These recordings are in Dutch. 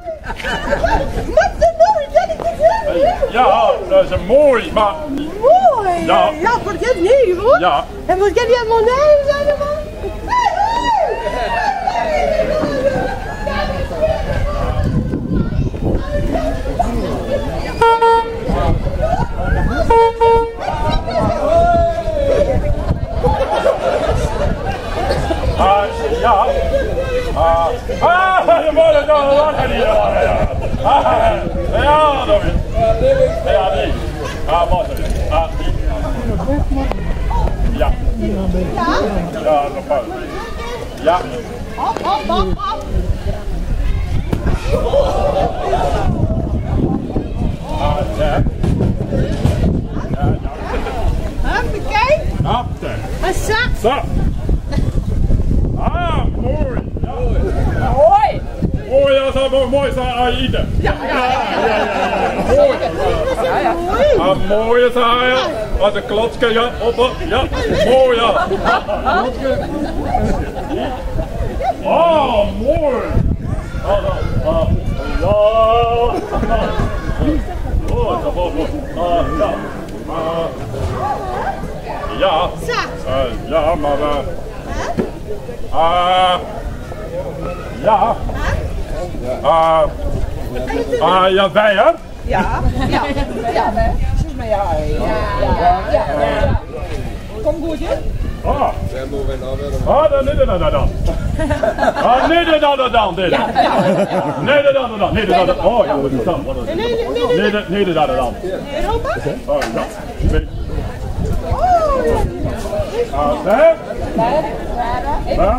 Wat een mooi, kan ik het hebben? Ja, dat is een mooi, maar... Mooi! Ja. Ja, voor het niet hoor. Ja. En wat kan je aan mijn naam zijn ervan? Ja. Je moet het nog lachen hier. Ja, dat is. Ja, die. Wat is het? Die. Ja. Ja, nog pas. Ja. Hop, hop, hop, hop. Ja. Hoppakee. Hoppakee. En zo. Zo. Mooi. Ja. Mooi. Mooi, dat zou mooi zijn aan eten. Ja. Mooi. Mooi is hij. Als een klotske, ja. Op, ja. Mooi, ja. Mooi. Ja. Ja. Ja, maar... Ja. Ja, wij hè? Ja, zeg maar ja. Kom goed, hè? Dan niet dan. Niet dan. Nee, dan. Oh, ja, wat is dat? Nee, dan. Europa? Oh, ja. Hè? Even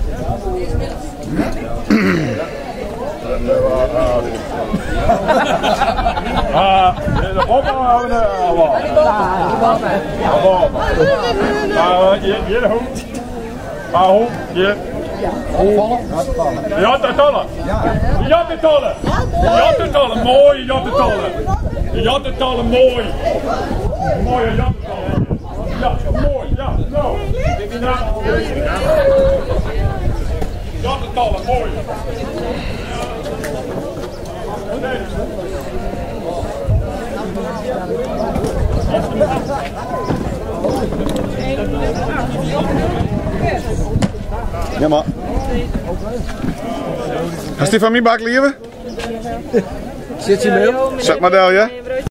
De bommen houden hier hoofd. Hoofd, hier. Je had het allen. Mooi, je had het allen. Mooi. Mooi, je had het allen. Ja, mooi, ja. Nou. Je had het allen, mooi. Ja, maar. Hast die van mij bak liever? Zit je mee? Zeg maar, ja.